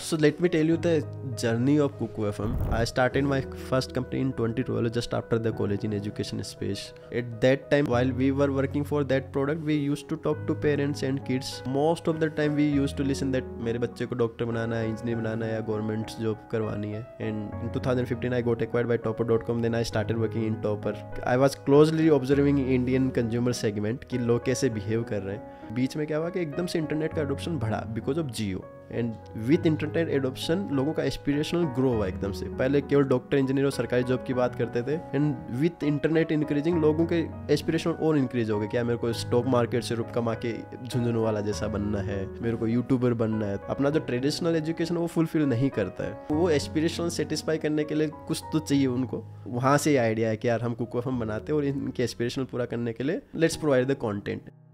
So let me tell you the journey of Kuku FM. I started my first company in 2012, just after the college in education space. At that time, while we were working for that product, we used to talk to parents and kids. Most of the time, we used to listen that मेरे बच्चे को doctor बनाना है, engineer बनाना है या government job करवानी है. And in 2015, I got acquired by Topper.com. Then I started working in Topper. I was closely observing Indian consumer segment कि लोग कैसे बिहेव कर रहे हैं. बीच में क्या हुआ कि एकदम से इंटरनेट का एडोप्शन बढ़ा because of Jio. And with internet adoption लोगों का एस्पिरेशनल ग्रो हुआ एकदम से. पहले केवल डॉक्टर इंजीनियर और सरकारी जॉब की बात करते थे. एंड विथ इंटरनेट इंक्रीजिंग लोगों के एस्पिरेशन और इंक्रीज हो गए. क्या मेरे को स्टॉक मार्केट से रुपये कमा के झुंझुनू वाला जैसा बनना है, मेरे को यूट्यूबर बनना है. अपना जो ट्रेडिशनल एजुकेशन वो फुलफिल नहीं करता है. वो एस्पिरेशनल सेटिस्फाई करने के लिए कुछ तो चाहिए उनको. वहाँ से आइडिया है कि यार हम कुकू एफएम बनाते हैं और इनके एस्पिरेशनल पूरा करने के लिए लेट्स प्रोवाइड द कॉन्टेंट.